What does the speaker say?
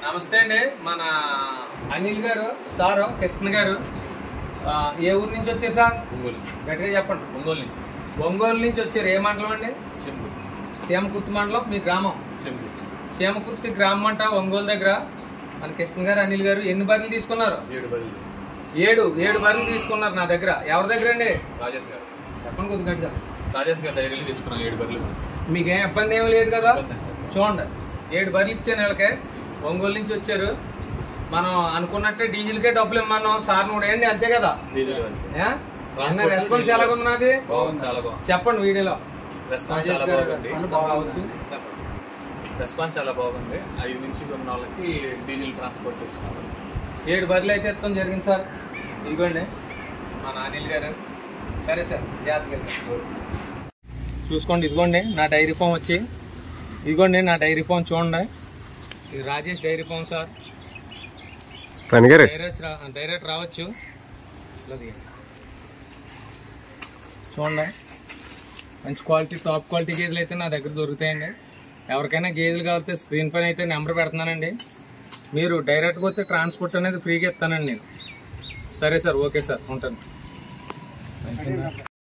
నమస్తే అండి. మన అనిల్ గారు సారు కృష్ణ గారు ఏ ఊరు నుంచి వచ్చారు సార్? ఒంగోలు. గట్టిగా చెప్పండి. ఒంగోలు నుంచి. ఒంగోలు నుంచి వచ్చారు. ఏ మండలం అండి? సీమకుర్తి మండలం. మీ గ్రామం సీమకుర్తి గ్రామం అంట, ఒంగోలు దగ్గర. మన కృష్ణ గారు అనిల్ గారు ఎన్ని బర్రెలు తీసుకున్నారు? 7 బర్రెలు. 7 బర్రెలు తీసుకున్నారు నా దగ్గర. ఎవరి దగ్గర అండి? రాజేష్ గారు. చెప్పండి కొద్దిగా గట్టిగా. రాజేష్ గారు డైరీలు తీసుకున్నాం 7 బర్రెలు. మీకేం ఇబ్బంది ఏమి లేదు కదా? చూడండి, 7 బర్రెలు ఇచ్చాను వీళ్ళకి. ఒంగోలు నుంచి వచ్చారు. మనం అనుకున్నట్టే డీజిల్కే డబ్బులు ఇమ్మన్నాం. సార్ నువ్వు ఏంటి అంతే కదా? రెస్పాన్స్ ఎలాగుంది నాది? చాలా బాగుంది. చెప్పండి వీడియోలో. రెస్పాన్స్ చాలా బాగుంది. 5 నుంచి కొన్ని వాళ్ళకి డీజిల్ ట్రాన్స్పోర్ట్ ఇస్తున్నారు. 7 బర్రెలు అయితే ఇస్తాం జరిగింది సార్. ఇదిగోండి మన అనిల్ గారు. సరే సార్, జాగ్రత్తగా చూసుకోండి. ఇదిగోండి నా డైరీ ఫామ్ వచ్చి. ఇదిగోండి నా డైరీ ఫామ్ చూడండి. ఇది Rajesh dairy farm sir. Direct రావచ్చు. చూడండి, మంచి క్వాలిటీ, టాప్ క్వాలిటీ గేదెలు అయితే నా దగ్గర దొరుకుతాయండి. ఎవరికైనా గేదెలు కావాలంటే స్క్రీన్ పైన అయితే నెంబర్ పెడుతున్నానండి. మీరు డైరెక్ట్గా వస్తే ట్రాన్స్పోర్ట్ అనేది ఫ్రీగా ఇస్తానండి నేను. సరే సార్, ఓకే సార్, ఉంటాను.